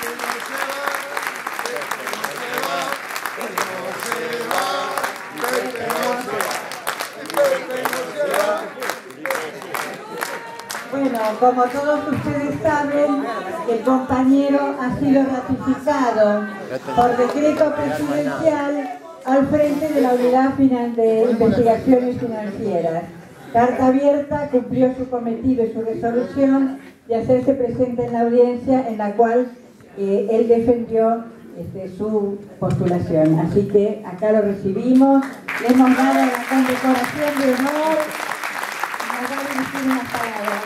Bueno, como todos ustedes saben, el compañero ha sido ratificado por decreto presidencial al frente de la Unidad de Investigaciones Financieras. Carta Abierta cumplió su cometido y su resolución de hacerse presente en la audiencia en la cual él defendió su postulación. Así que acá lo recibimos, le hemos dado la condecoración de honor y nos va a dirigir unas palabras.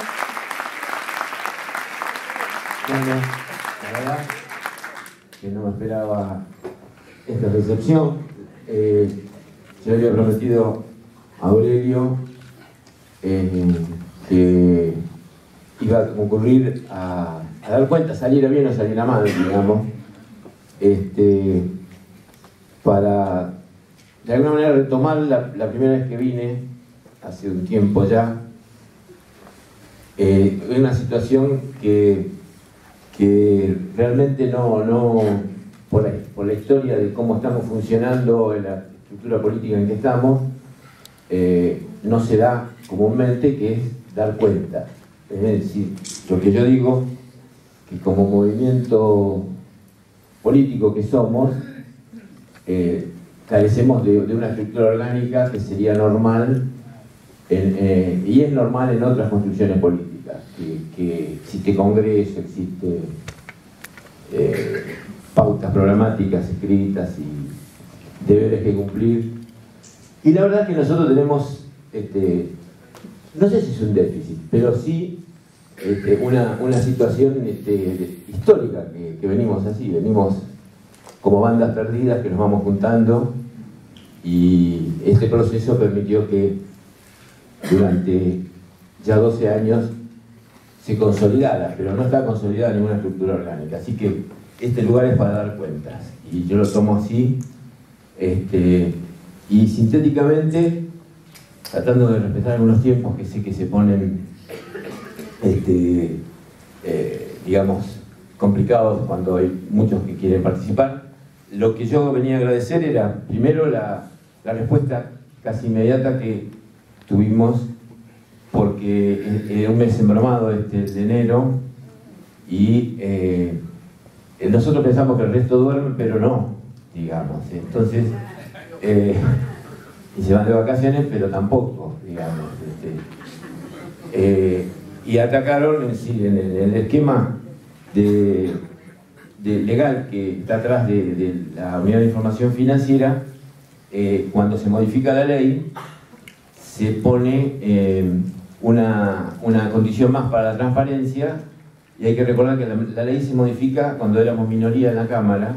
Bueno, la verdad que no me esperaba esta recepción. Yo había prometido a Aurelio que iba a concurrir a dar cuenta, saliera bien o saliera mal, digamos, para de alguna manera retomar la primera vez que vine, hace un tiempo ya, en una situación que realmente no por la historia de cómo estamos funcionando en la estructura política en que estamos, no se da comúnmente, que es dar cuenta. Es decir, lo que yo digo, que como movimiento político que somos, carecemos de una estructura orgánica que sería normal, y es normal en otras construcciones políticas, que existe congreso, existe pautas programáticas escritas y deberes que cumplir. Y la verdad es que nosotros tenemos, no sé si es un déficit, pero sí una situación histórica que venimos así, venimos como bandas perdidas que nos vamos juntando, y este proceso permitió que durante ya 12 años se consolidara, pero no está consolidada ninguna estructura orgánica. Así que este lugar es para dar cuentas, y yo lo tomo así, y sintéticamente, tratando de respetar algunos tiempos que sé que se ponen, digamos, complicados cuando hay muchos que quieren participar. Lo que yo venía a agradecer era, primero, la respuesta casi inmediata que tuvimos, porque era un mes embromado de enero, y nosotros pensamos que el resto duerme, pero no, digamos. Entonces, y se van de vacaciones, pero tampoco, digamos. Y atacaron en el esquema legal que está atrás de la Unidad de Información Financiera. Cuando se modifica la ley, se pone una condición más para la transparencia, y hay que recordar que la ley se modifica cuando éramos minoría en la Cámara,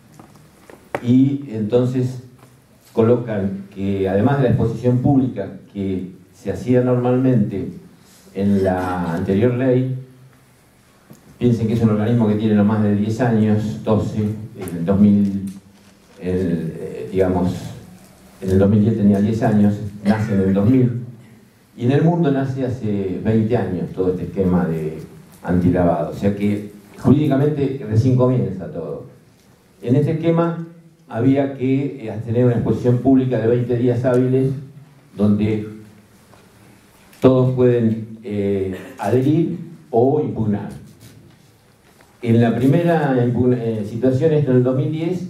y entonces colocan que, además de la exposición pública que se hacía normalmente en la anterior ley, piensen que es un organismo que tiene no más de 10 años, 12, en el 2000, digamos, en el 2010 tenía 10 años, nace en el 2000, y en el mundo nace hace 20 años todo este esquema de antilavado, o sea que jurídicamente recién comienza todo. En este esquema había que tener una exposición pública de 20 días hábiles, donde todos pueden adherir o impugnar. En la primera situación, esto en el 2010,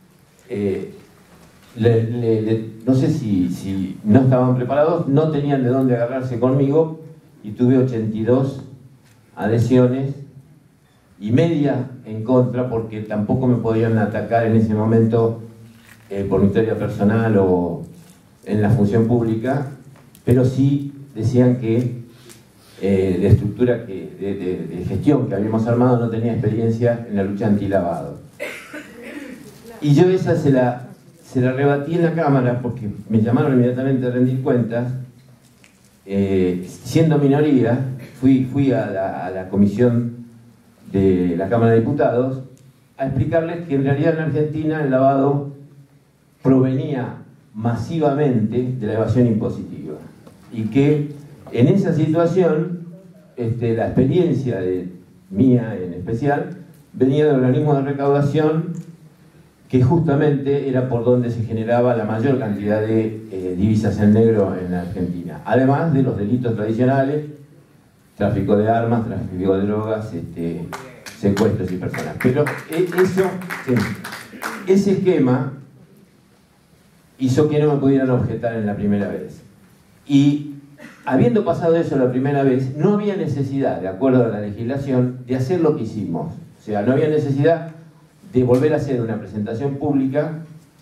no sé si no estaban preparados, no tenían de dónde agarrarse conmigo, y tuve 82 adhesiones y media en contra, porque tampoco me podían atacar en ese momento por mi historia personal o en la función pública, pero sí decían que la estructura de gestión que habíamos armado no tenía experiencia en la lucha antilavado. Y yo esa se la rebatí en la Cámara, porque me llamaron inmediatamente a rendir cuentas. Siendo minoría, fui a la comisión de la Cámara de Diputados a explicarles que en realidad en Argentina el lavado provenía masivamente de la evasión impositiva, y que en esa situación la experiencia mía en especial venía de organismos de recaudación que justamente era por donde se generaba la mayor cantidad de divisas en negro en la Argentina, además de los delitos tradicionales, tráfico de armas, tráfico de drogas, secuestros y personas. Pero eso, sí, ese esquema hizo que no me pudieran objetar en la primera vez. Y habiendo pasado eso la primera vez, no había necesidad, de acuerdo a la legislación, de hacer lo que hicimos. O sea, no había necesidad de volver a hacer una presentación pública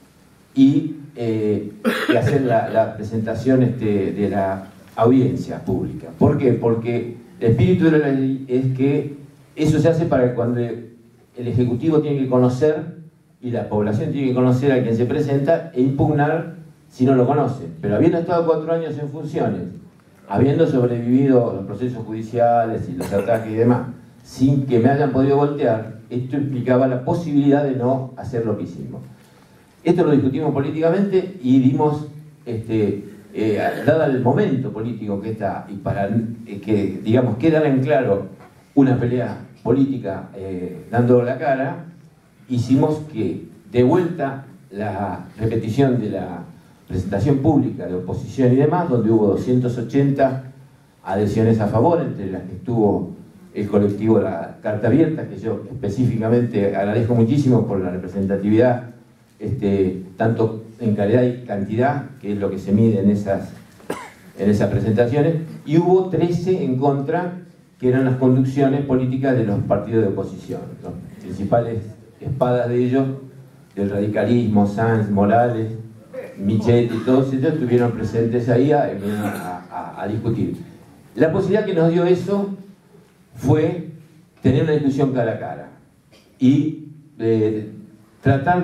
y hacer la presentación de la audiencia pública. ¿Por qué? Porque el espíritu de la ley es que eso se hace para que cuando el Ejecutivo tiene que conocer y la población tiene que conocer a quien se presenta e impugnar si no lo conoce. Pero habiendo estado 4 años en funciones, habiendo sobrevivido los procesos judiciales y los ataques y demás, sin que me hayan podido voltear, esto implicaba la posibilidad de no hacer lo que hicimos. Esto lo discutimos políticamente y dimos, dada el momento político que está, y para que, digamos, quedara en claro una pelea política dando la cara, hicimos que, de vuelta, la repetición de la presentación pública de oposición y demás, donde hubo 280 adhesiones a favor, entre las que estuvo el colectivo de la Carta Abierta, que yo específicamente agradezco muchísimo por la representatividad, tanto en calidad y cantidad, que es lo que se mide en esas presentaciones, y hubo 13 en contra, que eran las conducciones políticas de los partidos de oposición. Los principales espadas de ellos, del radicalismo, Sanz, Morales, Michetti, todos ellos estuvieron presentes ahí a discutir. La posibilidad que nos dio eso fue tener una discusión cara a cara y tratar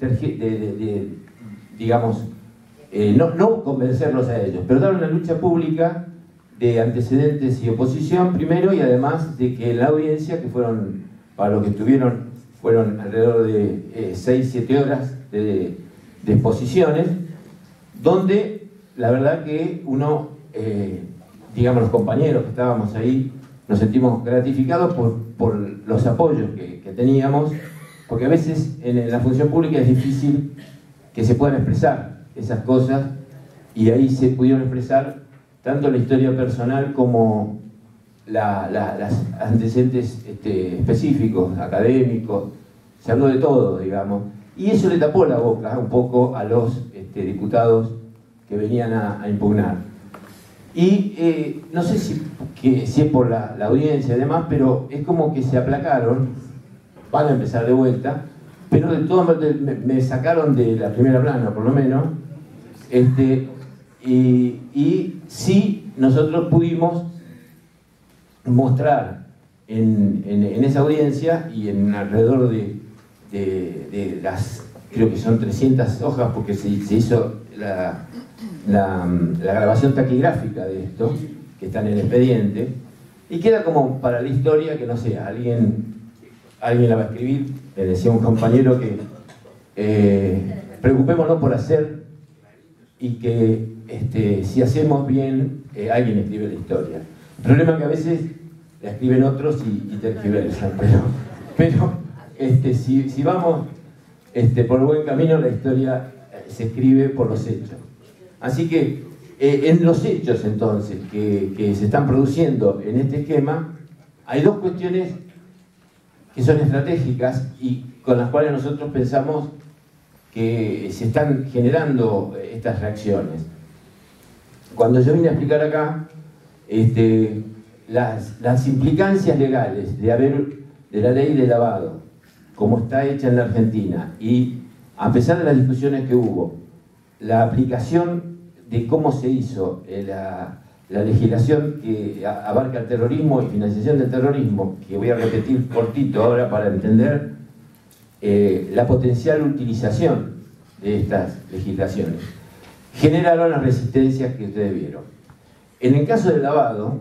de digamos, no convencerlos a ellos, pero dar una lucha pública de antecedentes y oposición primero, y además de que la audiencia, que fueron, para los que estuvieron, fueron alrededor de 6-7 horas de exposiciones, donde la verdad que uno, digamos, los compañeros que estábamos ahí, nos sentimos gratificados por los apoyos que teníamos, porque a veces en la función pública es difícil que se puedan expresar esas cosas, y ahí se pudieron expresar tanto la historia personal como las antecedentes específicos, académicos, se habló de todo, digamos, y eso le tapó la boca un poco a los diputados que venían a impugnar. Y no sé si es por la audiencia y demás, pero es como que se aplacaron, van a empezar de vuelta, pero de todas maneras me sacaron de la primera plana, por lo menos, y sí nosotros pudimos mostrar en esa audiencia y en alrededor de las, creo que son 300 hojas, porque se hizo la grabación taquigráfica de esto, que está en el expediente, y queda como para la historia, que no sé, alguien la va a escribir. Le decía a un compañero que preocupémonos por hacer, y que si hacemos bien, alguien escribe la historia. El problema es que a veces la escriben otros y tergiversan, pero si vamos por buen camino, la historia se escribe por los hechos. Así que en los hechos, entonces, que se están produciendo en este esquema, hay dos cuestiones que son estratégicas y con las cuales nosotros pensamos que se están generando estas reacciones. Cuando yo vine a explicar acá las implicancias legales de la ley de lavado, como está hecha en la Argentina, y a pesar de las discusiones que hubo, la aplicación de cómo se hizo la legislación que abarca el terrorismo y financiación del terrorismo, que voy a repetir cortito ahora para entender la potencial utilización de estas legislaciones, generaron las resistencias que ustedes vieron. En el caso del lavado,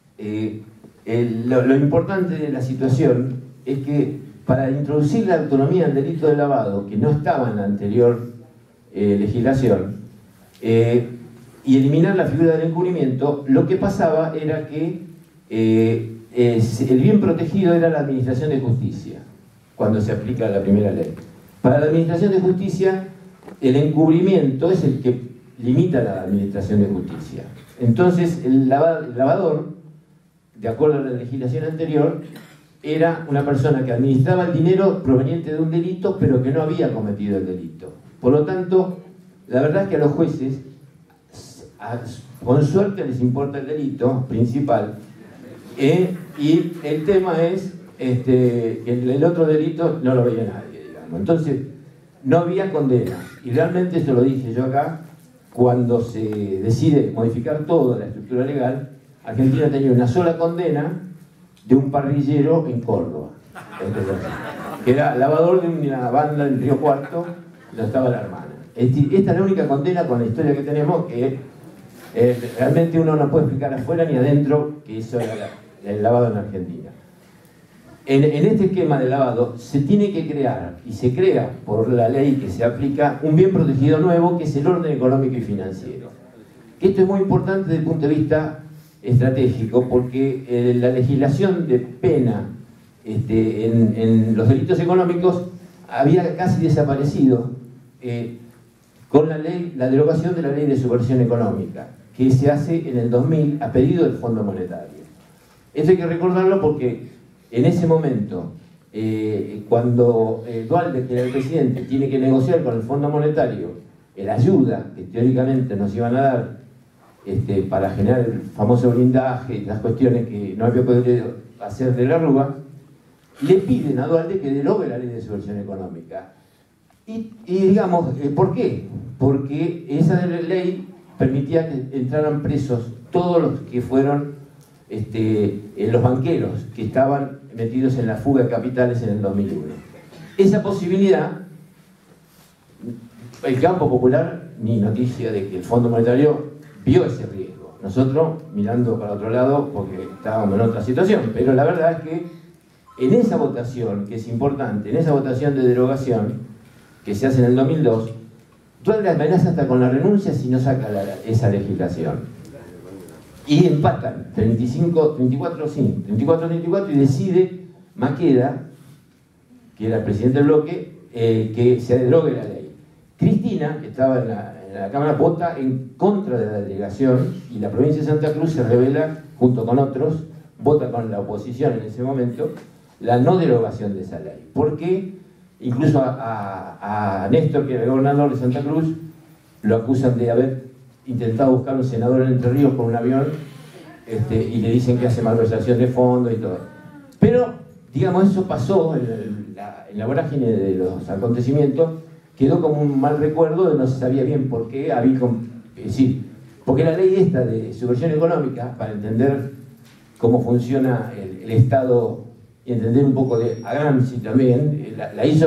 lo importante de la situación es que para introducir la autonomía del delito de lavado, que no estaba en la anterior legislación, y eliminar la figura del encubrimiento, lo que pasaba era que el bien protegido era la administración de justicia. cuando se aplica la primera ley. Para la Administración de Justicia, el encubrimiento es el que limita la Administración de Justicia. Entonces, el lavador, de acuerdo a la legislación anterior, era una persona que administraba el dinero proveniente de un delito, pero que no había cometido el delito. Por lo tanto, la verdad es que a los jueces, con suerte les importa el delito principal, y el tema es que el otro delito no lo veía nadie, digamos. Entonces, no había condena. Y realmente, eso lo dije yo acá, cuando se decide modificar toda la estructura legal, Argentina tenía una sola condena de un parrillero en Córdoba, que era lavador de una banda del Río Cuarto, donde estaba la hermana. Esta es la única condena con la historia que tenemos, que realmente uno no puede explicar afuera ni adentro que eso era el lavado en Argentina. En este esquema de lavado se tiene que crear, y se crea por la ley que se aplica, un bien protegido nuevo, que es el orden económico y financiero. Esto es muy importante desde el punto de vista estratégico, porque la legislación de pena en los delitos económicos había casi desaparecido con la derogación de la ley de subversión económica, que se hace en el 2000 a pedido del Fondo Monetario. Esto hay que recordarlo porque en ese momento, cuando Duhalde, que era el presidente, tiene que negociar con el Fondo Monetario la ayuda que teóricamente nos iban a dar para generar el famoso blindaje y las cuestiones que no había podido hacer de la Rúa, le piden a Duhalde que derogue la ley de subversión económica. Y digamos, ¿por qué? Porque esa ley permitía que entraran presos todos los que fueron los banqueros que estaban metidos en la fuga de capitales en el 2001. Esa posibilidad, el campo popular, ni noticia de que el Fondo Monetario vio ese riesgo. Nosotros mirando para otro lado porque estábamos en otra situación, pero la verdad es que en esa votación, que es importante, en esa votación de derogación que se hace en el 2002, Duhalde amenaza hasta con la renuncia si no saca esa legislación. Y empatan 34-34 y decide Maqueda, que era el presidente del bloque, que se derogue la ley. Cristina, que estaba en la Cámara, vota en contra de la delegación y la provincia de Santa Cruz se revela, junto con otros, vota con la oposición en ese momento, la no derogación de esa ley. Porque incluso a Néstor, que era el gobernador de Santa Cruz, lo acusan de haber intentado buscar un senador en Entre Ríos con un avión y le dicen que hace malversación de fondos y todo. Pero, digamos, eso pasó en la vorágine de los acontecimientos, quedó como un mal recuerdo, no se sabía bien por qué, porque la ley esta de subversión económica, para entender cómo funciona el Estado y entender un poco de Gramsci también, la hizo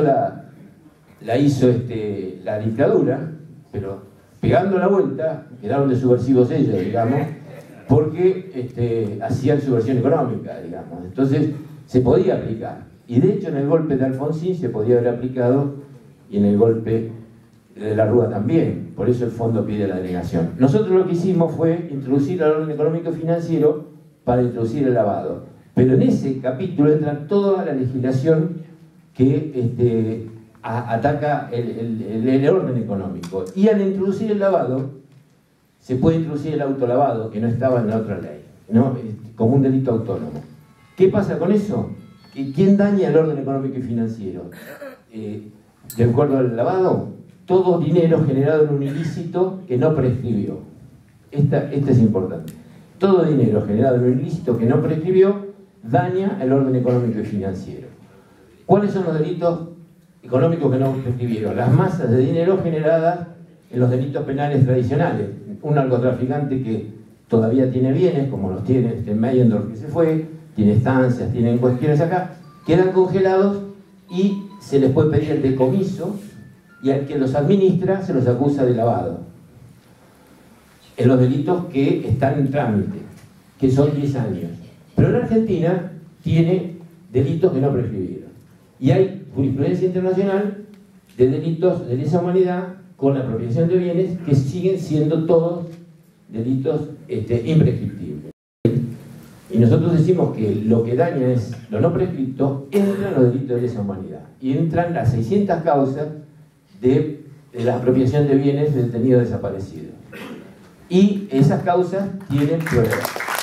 la dictadura, pero pegando la vuelta, quedaron de subversivos ellos, digamos, porque hacían subversión económica, digamos. Entonces, se podía aplicar. Y de hecho, en el golpe de Alfonsín se podía haber aplicado, y en el golpe de la Rúa también. Por eso el fondo pide la denegación. Nosotros lo que hicimos fue introducir el orden económico y financiero para introducir el lavado. Pero en ese capítulo entra toda la legislación que ataca el orden económico. Y al introducir el lavado, se puede introducir el autolavado, que no estaba en la otra ley, ¿no? Como un delito autónomo. ¿Qué pasa con eso? ¿Quién daña el orden económico y financiero? De acuerdo al lavado, todo dinero generado en un ilícito que no prescribió. Esta es importante. Todo dinero generado en un ilícito que no prescribió daña el orden económico y financiero. ¿Cuáles son los delitos económicos que no prescribieron? Las masas de dinero generadas en los delitos penales tradicionales. Un narcotraficante que todavía tiene bienes, como los tiene Meyendorf, que se fue, tiene estancias, tiene cuestiones acá, quedan congelados y se les puede pedir el decomiso, y al que los administra se los acusa de lavado. En los delitos que están en trámite, que son 10 años. Pero en Argentina tiene delitos que no prescribieron. Y hay jurisprudencia internacional de delitos de lesa humanidad con la apropiación de bienes que siguen siendo todos delitos imprescriptibles. y nosotros decimos que lo que daña es lo no prescripto, entran los delitos de lesa humanidad y entran las 600 causas de la apropiación de bienes de detenidos desaparecidos. Y esas causas tienen pruebas.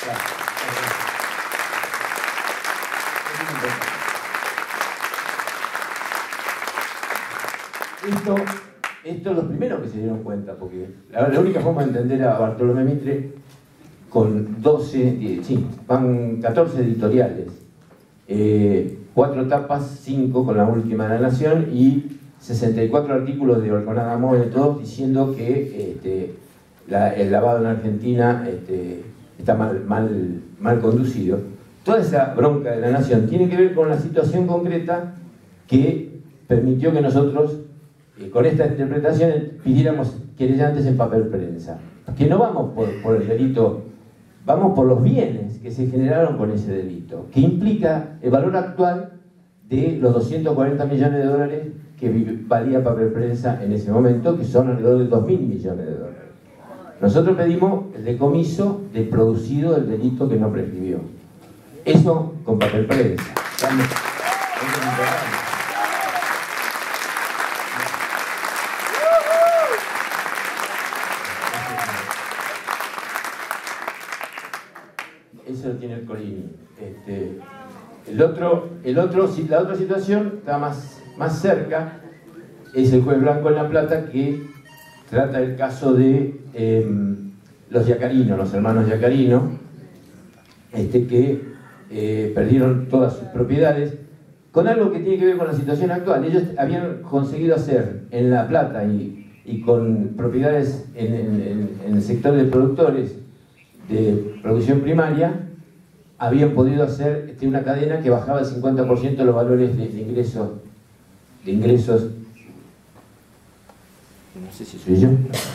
Esto es lo primero que se dieron cuenta, porque la única forma de entender a Bartolomé Mitre con 14 editoriales, 4 tapas, 5 con la última de La Nación y 64 artículos de Orconada Móvil, todos diciendo que el lavado en Argentina está mal conducido. Toda esa bronca de La Nación tiene que ver con la situación concreta que permitió que nosotros, con esta interpretación, pidiéramos querellantes en papel prensa. Que no vamos por el delito, vamos por los bienes que se generaron con ese delito, que implica el valor actual de los 240 millones de dólares que valía papel prensa en ese momento, que son alrededor de 2.000 millones de dólares. Nosotros pedimos el decomiso del producido del delito que no prescribió. Eso con papel prensa. Eso lo tiene el Colini. La otra situación está más cerca, es el juez Blanco en La Plata, que trata el caso de los Yacarino, los hermanos Yacarino, que perdieron todas sus propiedades, con algo que tiene que ver con la situación actual. Ellos habían conseguido hacer en La Plata y con propiedades en el sector de productores de producción primaria, habían podido hacer una cadena que bajaba el 50% de los valores de ingresos. No sé si soy yo.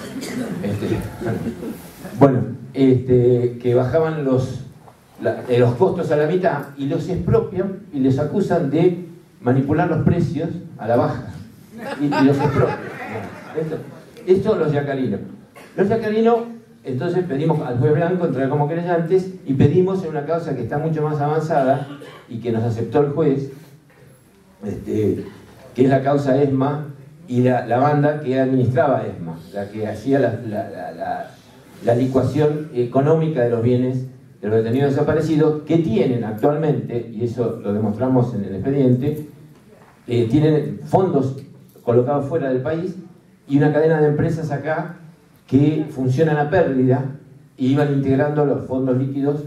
Que bajaban los costos a la mitad y los expropian y les acusan de manipular los precios a la baja. Y los expropian. Esto los Yacarinos. Los Yacarinos, entonces pedimos al juez Blanco entrar como querellantes y pedimos en una causa que está mucho más avanzada y que nos aceptó el juez, que es la causa ESMA y la banda que administraba ESMA, la que hacía la licuación económica de los bienes de los detenidos desaparecidos, que tienen actualmente, y eso lo demostramos en el expediente, tienen fondos colocados fuera del país y una cadena de empresas acá que funcionan a pérdida y iban integrando los fondos líquidos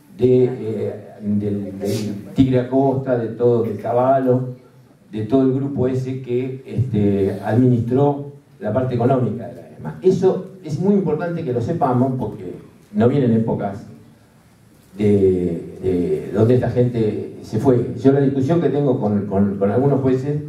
del Tigre Acosta, de Caballo, de todo el grupo ese que administró la parte económica de la ESMA. Eso es muy importante que lo sepamos porque no vienen épocas de donde esta gente se fue. Yo la discusión que tengo con algunos jueces,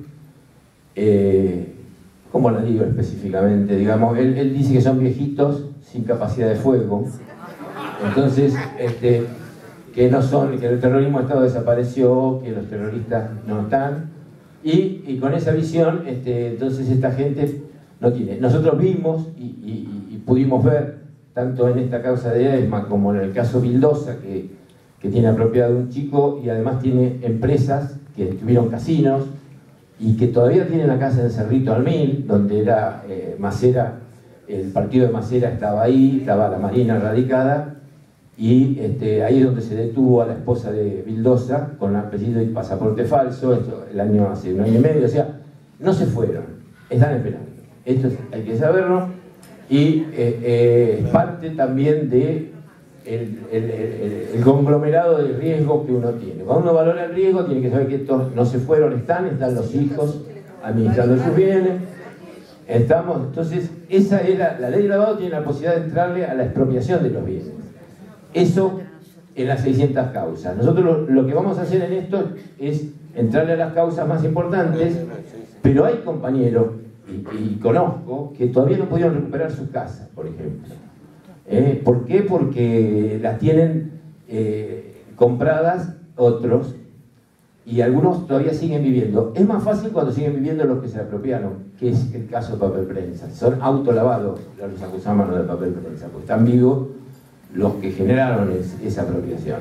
¿cómo la digo específicamente? Digamos, él dice que son viejitos sin capacidad de fuego. Entonces, que el terrorismo de Estado desapareció, que los terroristas no están. Y con esa visión, entonces esta gente no tiene. Nosotros vimos y pudimos ver, tanto en esta causa de ESMA como en el caso Vildosa, que tiene apropiado un chico y además tiene empresas que tuvieron casinos y que todavía tienen la casa en Cerrito Almil, donde era Macera, el partido de Macera estaba ahí, estaba la Marina radicada, y ahí es donde se detuvo a la esposa de Vildosa con apellido y pasaporte falso, esto hace un año y medio. O sea, no se fueron, están esperando. Esto hay que saberlo, y parte también de el conglomerado de riesgo que uno tiene. Cuando uno valora el riesgo, tiene que saber que estos no se fueron, están los hijos administrando sus bienes. Entonces, esa era la ley de lavado, tiene la posibilidad de entrarle a la expropiación de los bienes. Eso en las 600 causas. Nosotros lo que vamos a hacer en esto es entrarle a las causas más importantes, pero hay compañeros, y conozco, que todavía no pudieron recuperar sus casas, por ejemplo. ¿Por qué? Porque las tienen compradas otros, y algunos todavía siguen viviendo. Es más fácil cuando siguen viviendo los que se apropiaron, que es el caso de papel prensa. Son autolavados los acusados de papel prensa, porque están vivos los que generaron esa apropiación.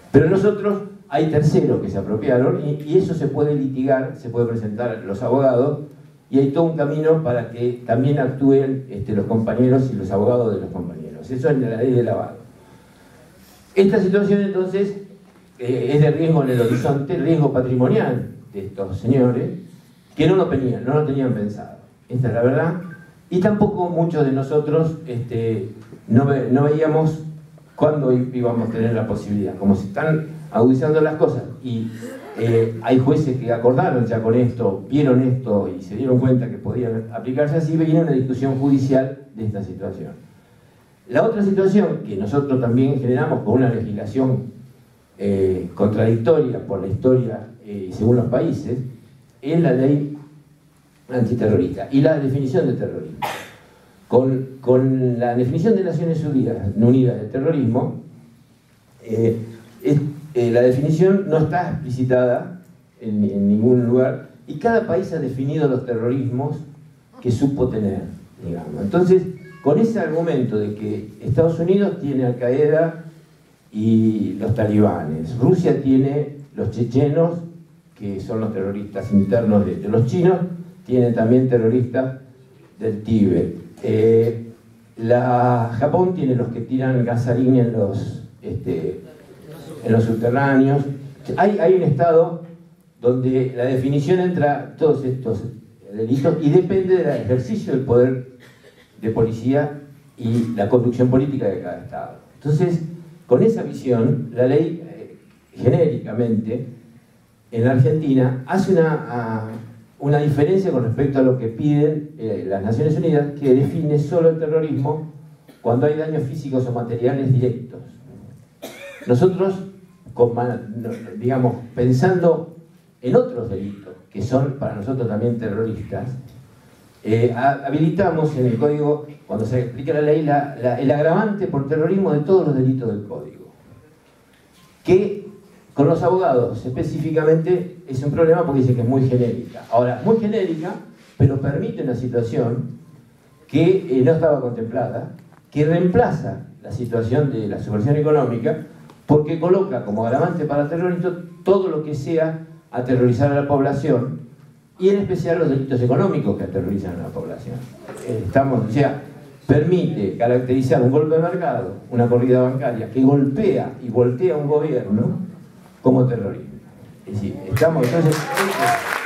Pero nosotros hay terceros que se apropiaron y eso se puede litigar, se puede presentar a los abogados y hay todo un camino para que también actúen los compañeros y los abogados de los compañeros. Eso es la ley de lavado. Esta situación entonces es de riesgo en el horizonte, riesgo patrimonial de estos señores que no lo tenían pensado. Esta es la verdad. Y tampoco muchos de nosotros no veíamos cuándo íbamos a tener la posibilidad. Como se están agudizando las cosas y hay jueces que acordaron ya con esto, vieron esto y se dieron cuenta que podían aplicarse así, viene una discusión judicial de esta situación. La otra situación que nosotros también generamos con una legislación contradictoria por la historia según los países es la ley antiterrorista y la definición de terrorismo. Con la definición de Naciones Unidas de terrorismo, la definición no está explicitada en ningún lugar y cada país ha definido los terrorismos que supo tener, digamos. Entonces, con ese argumento de que Estados Unidos tiene Al-Qaeda y los talibanes, Rusia tiene los chechenos, que son los terroristas internos de los chinos, tiene también terroristas del Tíbet. Japón tiene los que tiran gasarín en los subterráneos. Hay un estado donde la definición entra todos estos delitos y depende del ejercicio del poder de policía y la conducción política de cada estado. Entonces, con esa visión, la ley genéricamente en la Argentina hace una diferencia con respecto a lo que piden las Naciones Unidas, que define solo el terrorismo cuando hay daños físicos o materiales directos. Nosotros, digamos, pensando en otros delitos, que son para nosotros también terroristas, habilitamos en el Código, cuando se explica la ley, el agravante por terrorismo de todos los delitos del Código. Que con los abogados específicamente es un problema porque dicen que es muy genérica. Ahora, muy genérica, pero permite una situación que no estaba contemplada, que reemplaza la situación de la subversión económica, porque coloca como agravante para terroristas todo lo que sea aterrorizar a la población, y en especial los delitos económicos que aterrorizan a la población. O sea, permite caracterizar un golpe de mercado, una corrida bancaria que golpea y voltea a un gobierno como terrorismo. Es decir, entonces